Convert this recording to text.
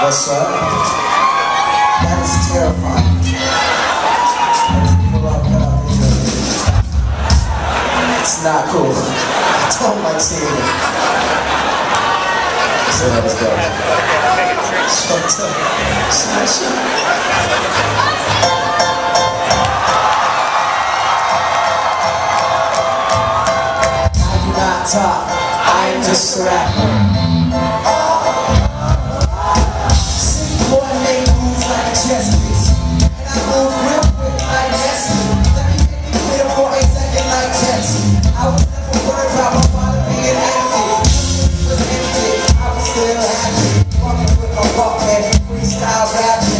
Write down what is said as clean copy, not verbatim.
sir. That is terrifying. It's not cool. Don't like seeing it. So that was dope. Fucked up. Smash it. I do not talk. I am just a rapper. Boy, make moves like a chess piece. And I move real quick like Messi. Let me make it clear for a second like Jesse. I was never worried about my father being empty. It was empty. I was still happy. Walking with my Walkman, freestyle rapping.